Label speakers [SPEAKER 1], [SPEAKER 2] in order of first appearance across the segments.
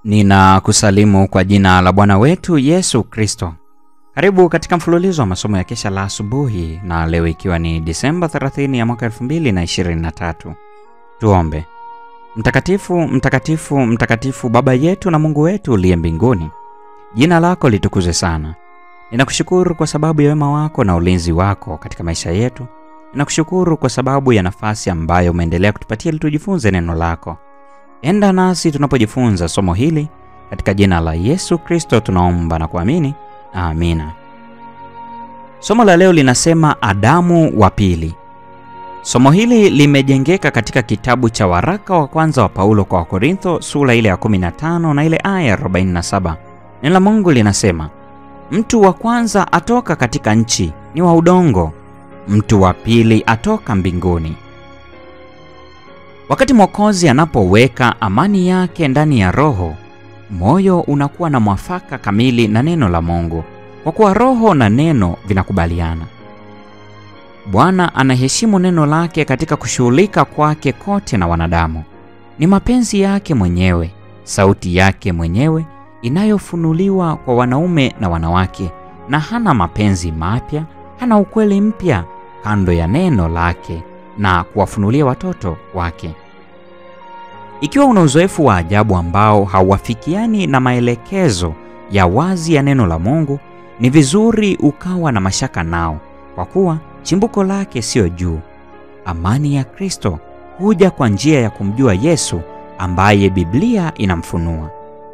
[SPEAKER 1] Ninakusalimu kwa jina la Bwana wetu Yesu Kristo. Karibu katika mfululizo wa masomo ya kesha la asubuhi, na leo ikiwa ni Disemba 30 ya mwaka 2023. Tuombe. Mtakatifu, mtakatifu, mtakatifu Baba yetu na Mungu wetu uliye mbinguni, jina lako litukuzwe sana. Ninakushukuru kwa sababu ya wema wako na ulinzi wako katika maisha yetu. Ninakushukuru kwa sababu ya nafasi ambayo umeendelea kutupatia ili tujifunze neno lako. Enda nasi tunapojifunza somo hili, katika jina la Yesu Kristo tunaomba na kuamini. Amina. Somo la leo linasema Adamu wa pili. Somo hili limejengeka katika kitabu cha waraka wa kwanza wa Paulo kwa Wakorintho sura ile ya 15 na ile aya ya 47. Neno la Mungu linasema, mtu wa kwanza atoka katika nchi, ni wa udongo; mtu wa pili atoka mbinguni. Wakati Mwokozi anapoweka amani yake ndani ya roho, moyo unakuwa na mwafaka kamili na neno la Mungu, kwa kuwa roho na neno vinakubaliana. Bwana anaheshimu neno lake katika kushughulika kwake kote na wanadamu. Ni mapenzi yake mwenyewe, sauti yake mwenyewe inayofunuliwa kwa wanaume na wanawake, na hana mapenzi mapya, hana ukweli mpya kando ya neno lake na kuwafunulia watoto wake. Ikiwa una uzoefu wa ajabu ambao hauwafikiani na maelekezo ya wazi ya neno la Mungu, ni vizuri ukawa na mashaka nao, kwa kuwa chimbuko lake sio juu. Amani ya Kristo huja kwa njia ya kumjua Yesu ambaye Biblia inamfunua.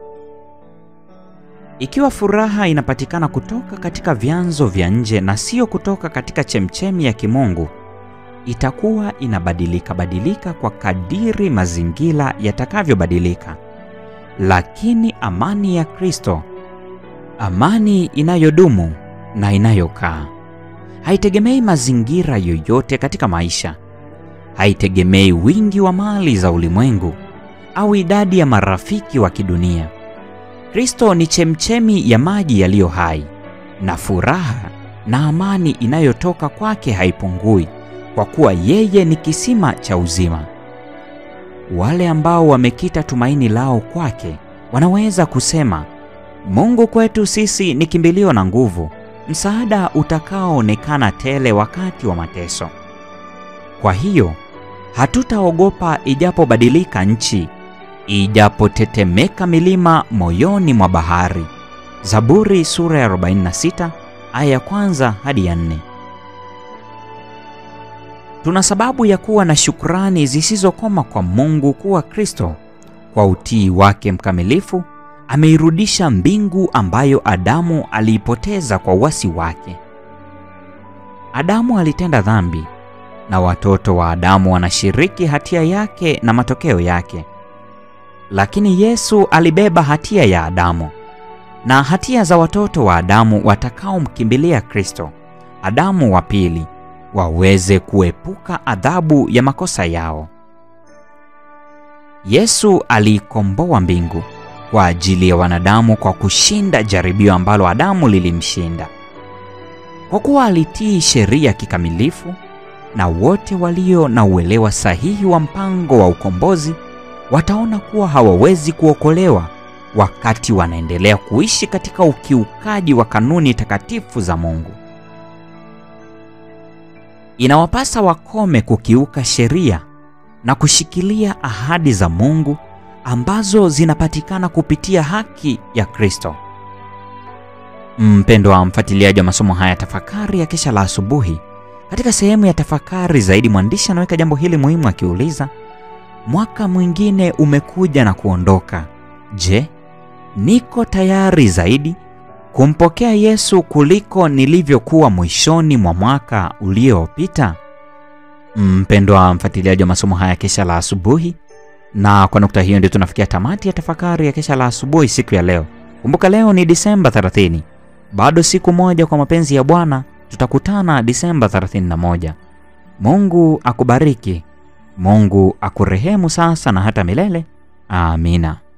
[SPEAKER 1] Ikiwa furaha inapatikana kutoka katika vyanzo vya nje na sio kutoka katika chemchemi ya kimungu, itakuwa inabadilika kwa kadiri mazingira yatakavyobadilika. Lakini amani ya Kristo, amani inayodumu na inayokaa, haitegemei mazingira yoyote katika maisha. Haitegemei wingi wa mali za ulimwengu au idadi ya marafiki wa kidunia. Kristo ni chemchemi ya maji yaliyo hai, na furaha na amani inayotoka kwake haipungui, kwa kuwa yeye ni kisima cha uzima. Wale ambao wamekita tumaini lao kwake wanaweza kusema, Mungu kwetu sisi ni kimbilio na nguvu, msaada utakaoonekana tele wakati wa mateso. Kwa hiyo hatutaogopa ijapobadilika nchi, ijapotetemeka milima moyoni mwa bahari. Zaburi sura ya 46 aya ya 1 hadi ya 4. Tuna sababu ya kuwa na shukrani zisizokoma kwa Mungu kuwa Kristo, kwa utii wake mkamilifu, ameirudisha mbingu ambayo Adamu aliipoteza kwa uasi wake. Adamu alitenda dhambi, na watoto wa Adamu wanashiriki hatia yake na matokeo yake. Lakini Yesu alibeba hatia ya Adamu na hatia za watoto wa Adamu watakaomkimbilia Kristo, Adamu wa pili, waweze kuepuka adhabu ya makosa yao. Yesu aliikomboa mbingu kwa ajili ya wanadamu kwa kushinda jaribio ambalo Adamu lilimshinda. Kwa kuwa alitii sheria kikamilifu, na wote walio na uelewa sahihi wa mpango wa ukombozi wataona kuwa hawawezi kuokolewa wakati wanaendelea kuishi katika ukiukaji wa kanuni takatifu za Mungu. Inawapasa wakome kukiuka sheria na kushikilia ahadi za Mungu ambazo zinapatikana kupitia haki ya Kristo. Mpendwa mfuatiliaji wa masomo haya tafakari ya kesha la asubuhi, katika sehemu ya tafakari zaidi mwandishi anaweka jambo hili muhimu akiuliza, mwaka mwingine umekuja na kuondoka. Je, niko tayari zaidi kumpokea Yesu kuliko nilivyokuwa mwishoni mwa mwaka uliopita? Mpendwa mfuatiliaji wa masomo haya kesha la asubuhi, na kwa nukta hiyo ndio tunafikia tamati ya tafakari ya kesha la asubuhi siku ya leo. Kumbuka leo ni Disemba 30. Bado siku moja kwa mapenzi ya Bwana tutakutana Disemba 31. Mungu akubariki. Mungu akurehemu sasa na hata milele. Amina.